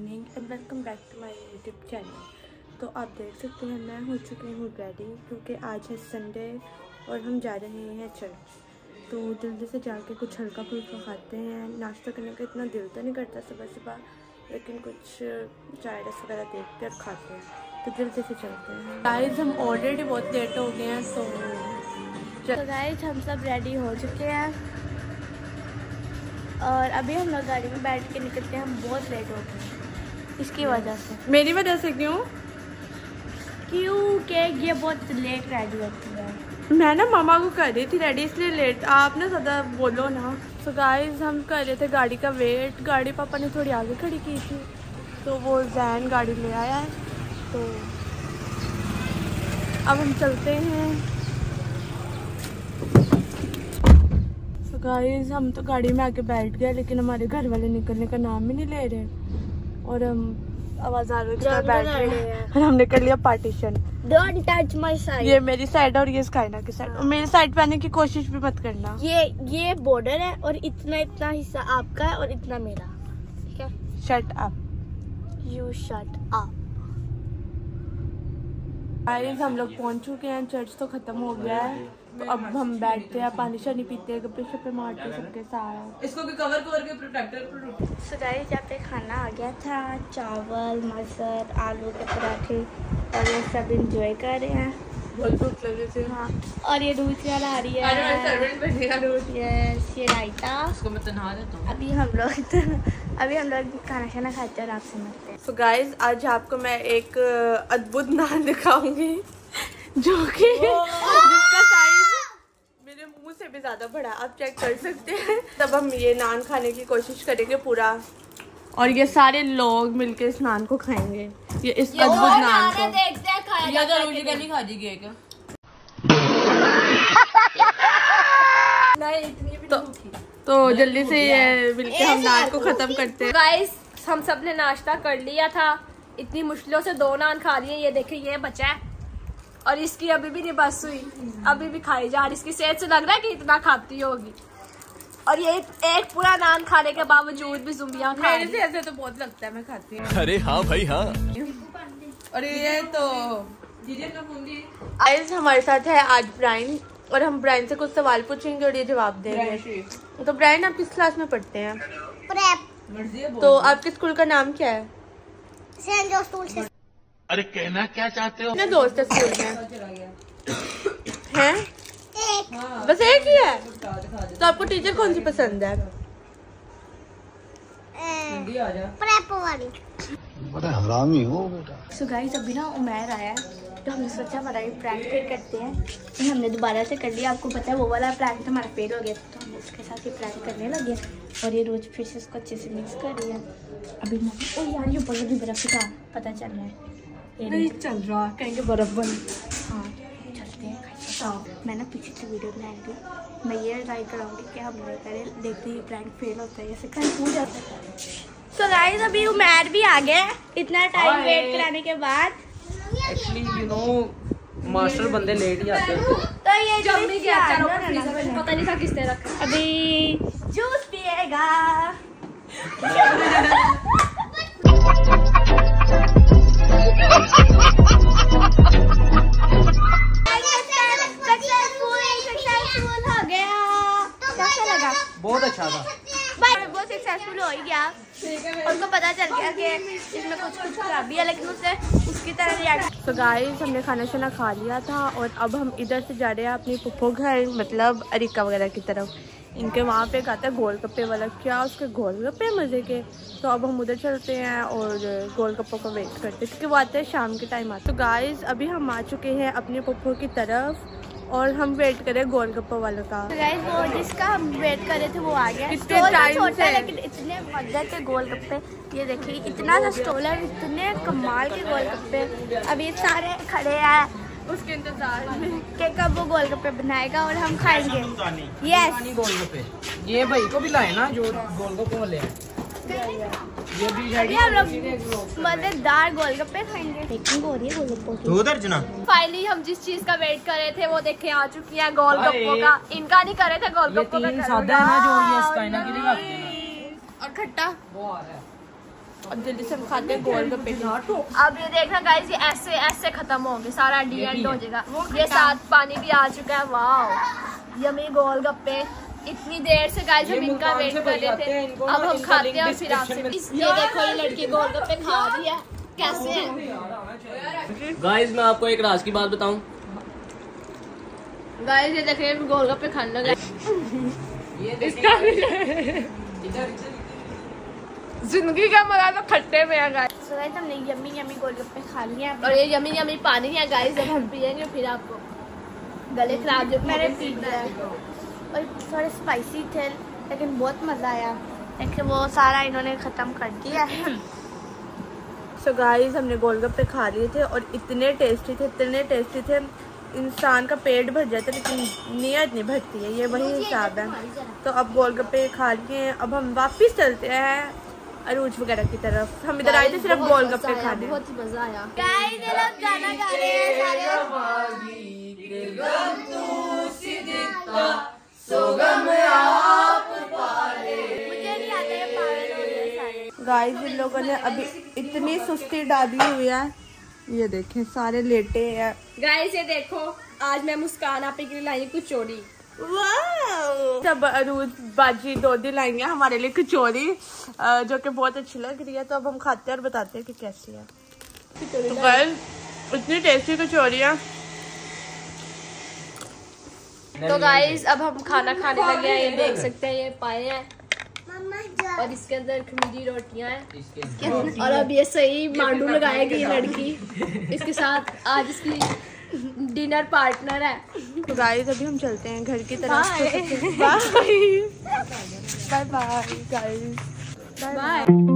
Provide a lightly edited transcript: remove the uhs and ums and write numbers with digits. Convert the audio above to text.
Morning and welcome back to my YouTube channel. तो आप देख सकते हैं मैं हो चुकी हूँ रेडी, क्योंकि आज है संडे और हम जा रहे हैं चर्च। तो जल्दी से जाके कुछ हल्का फुल्का खाते हैं। नाश्ता करने का इतना दिल तो नहीं करता सुबह सुबह, लेकिन कुछ चाय रस वगैरह देख कर खाते हैं। तो जल्दी से चलते हैं। गाइस हम ऑलरेडी बहुत लेट हो गए हैं, तो गाइस हम सब रेडी हो चुके हैं और अभी हम लोग गाड़ी में बैठ के निकलते हैं। हम बहुत लेट हो गए इसकी वजह से। मेरी वजह से क्यों? क्योंकि ये बहुत लेट रेडी होती है। मैं ना मामा को कर रही थी रेडी, इसलिए लेट। आप ना ज़्यादा बोलो ना। तो गाइस हम कर रहे थे गाड़ी का वेट। गाड़ी पापा ने थोड़ी आगे खड़ी की थी, तो वो जैन गाड़ी ले आया है। तो अब हम चलते हैं। गाइस हम तो गाड़ी में आके बैठ गए, लेकिन हमारे घर वाले निकलने का नाम ही नहीं ले रहे और हम आवाज आ रही है बैठ रहे हैं। और हमने कर लिया partition. Don't touch my side. ये मेरी साइड और ये स्काइना की साइड। और मेरी साइड पे आने की कोशिश भी मत करना। ये बॉर्डर है और इतना हिस्सा आपका है और इतना मेरा। ठीक है, shut up, you shut up. Guys हम लोग पहुंच चुके हैं। चर्च तो खत्म हो गया है, तो अब हम बैठते हैं, पानी शानी पीते हैं, गप्पे शप्पे मारते हैं सबके साथ। इसको भी कवर के प्रोटेक्टर। सो गाइस यहाँ पे खाना आ गया था, चावल, मटर, आलू के पराठे, और ये सब इंजॉय कर रहे हैं। बहुत भूख लगी थी। हाँ, और ये दूध आ रही है। अरे मैं सर्वेंट बनेगा दूध। यस, ये रायता। इसको मैं तनहा देता हूँ। अभी हम लोग खाना खाना खाते हैं और आपसे मिलते हैं। तो गाइस आज आपको मैं एक अद्भुत नान दिखाऊंगी, जो कि जिसका साइज मेरे मुंह से भी ज्यादा बड़ा, आप चेक कर सकते हैं। तब हम ये नान खाने की कोशिश करेंगे पूरा, और ये सारे लोग मिलके इस नान को खाएंगे। ये इस अद्भुत नान को तो जल्दी से ये मिलके हम नान को खत्म करते हैं। गाइस हम सब ने नाश्ता कर लिया था, इतनी मुश्किलों से 2 नान खा लिए। ये देखिए ये बचा है और इसकी अभी भी नहीं बस हुई, अभी भी खाई जा रही। इसकी सेहत से लग रहा है कि इतना खाती होगी, और ये एक पूरा नान खाने के बावजूद भी जुम्बियां खा रही है। ऐसे तो बहुत लगता है मैं खाती हूँ। अरे हाँ भाई हाँ। और ये तो गाइस हमारे साथ है आज ब्राइन, और हम ब्राइन से कुछ सवाल पूछेंगे और ये जवाब देंगे। तो ब्राइन आप किस क्लास में पढ़ते हैं? प्रेप। तो आपके स्कूल का नाम क्या है? Saint Joseph school. अरे कहना क्या चाहते हो? अपने दोस्त है स्कूल में हैं? बस एक ही है। तो आपको टीचर कौन सी पसंद है? प्रेप वाली। बड़ा हरामी हो बेटा। सो गाइस अभी ना उमैर आया है, तो हमने सोचा हमारा ये प्रैंक फिर करते हैं। तो हमने दोबारा से कर लिया। आपको पता है वो वाला प्रैंक हमारा फेल हो गया, तो हम उसके साथ ये प्रैंक करने लगे। और ये रोज फिर से इसको अच्छे से मिक्स कर रही है। अभी ओ यार ये बहुत बड़ी बर्फ का पता चल रहा है। नहीं चल रहा, कहेंगे बर्फ बन। हाँ चलते हैं। मैं ना पीछे से वीडियो बनाएंगी। मैं ये ट्राई कराऊंगी कि हम नहीं करें, देखते ही प्रैंक फेल होता है, ऐसे कहीं जाता है। सो गाइस अभी उमैर भी आ गए इतना टाइम वेट कराने के बाद। एक्चुअली यू नो मास्टर बंदे लेट ही आते हैं। तो ये जब भी गया पता नहीं था किसने रखा। अभी जूस पिएगा। सक्सेसफुल हो गया। कैसा लगा? बहुत अच्छा था। बहुत सक्सेसफुल हो ही गया। उनको पता चल गया कि इसमें कुछ खराबी है, लेकिन उसकी तरह रिएक्ट। तो गाइस हमने खाना शाना खा लिया था और अब हम इधर से जा रहे हैं अपनी पुप्पो घर, मतलब अरिका वगैरह की तरफ। इनके वहाँ पे आता है गोलगप्पे वाला, क्या उसके गोलगप्पे मज़े के। तो अब हम उधर चलते हैं और गोलगप्पों को वेट करते हैं, क्योंकि वो आते हैं शाम के टाइम आते। तो गाइस अभी हम आ चुके हैं अपने पुप्पो की तरफ और हम वेट करें गोलगप्पे वालों का। तो गाइस वो जिसका हम वेट कर रहे थे वो आ गया। स्टॉल छोटा लेकिन इतने मजे के गोलगप्पे। ये देखिए इतना सा स्टॉल है, इतने कमाल के गोलगप्पे। अब ये सारे खड़े हैं उसके इंतजार में कि कब वो गोलगप्पे बनाएगा और हम खाएंगे। यस गोलगप्पे ये भाई को भी लाए ना जो गोलगप्पे वाले हैं। ये भी हम लोग मजेदार गोलगप्पे खाएंगे। पेकिंग हो रही है गोलगप्पों की। उधर जना। फाइनली हम जिस चीज का वेट कर रहे थे वो देखे आ चुकी है, गोलगप्पों का। इनका नहीं कर रहे थे गोलगप्पों का। सादा है ना जो ये स्काइना के लिए खाते हैं, और खट्टा वो आ रहा है। अब जल्दी से हम खाते हैं गोलगप्पे। अब ये देखना गाइस, ये ऐसे ऐसे खत्म होंगे, सारा डी एंड हो जाएगा। ये साथ पानी भी आ चुका है। वाह यम्मी गोलगप्पे। इतनी देर से गाइस हम इनका वेट कर रहे थे, अब हम खाते हैं और फिर आपसे। ये देखो ये लड़की गोलगप्पे खा रही है, कैसे है गाइस मैं आपको एक राज की बात बताऊं। गाइस ये देखिए गोलगप्पे खाने लगे। जिंदगी का मजा तो खट्टे में है गाइस। सो गाइस हमने यम्मी यम्मी गोलगप्पे खा लिए हैं और ये यम्मी यम्मी पानी है गाइस, जब हम पियेंगे फिर आपको गले खराब जो मैंने पी लिया है। और थोड़े स्पाइसी थे लेकिन बहुत मज़ा आया, लेकिन वो सारा इन्होंने ख़त्म कर दिया है। सो गाइस हमने गोलगप्पे खा लिए थे और इतने टेस्टी थे, इंसान का पेट भर जाता है लेकिन नीयत नहीं भरती है, ये वही हिसाब है। तो अब गोलगप्पे खा लिए, अब हम वापस चलते हैं अरूज वगैरह की तरफ। हम इधर आए थे सिर्फ गोलगप्पे खाने। बहुत ही मजा आया। गाइस ये लोग गाना गा रहे हैं सारे। मुझे नहीं आता ये पागल हो गए सारे। गाइस इन लोगों ने अभी इतनी सुस्ती डाली हुई है, ये देखें सारे लेटे हैं। गाइस ये देखो, आज मैं मुस्कान आपके लिए लाई कचौड़ी। जब अरूज बाजी दो दिन लाएंगे हमारे लिए कचौरी, जो कि बहुत अच्छी लग रही है। तो अब हम खाते हैं और बताते हैं कि कैसी है। तो गाइस इतनी टेस्टी कचौरी है। तो गाइस अब हम खाना खाने लगे हैं। ये देख सकते हैं, ये पाए हैं और इसके अंदर खमीरी रोटियां हैं। और अब ये सही मांडू लगाएगी ये लड़की, इसके साथ आज इसकी डिनर पार्टनर है। तो गाइस अभी हम चलते हैं घर की तरफ। Bye bye guys, bye.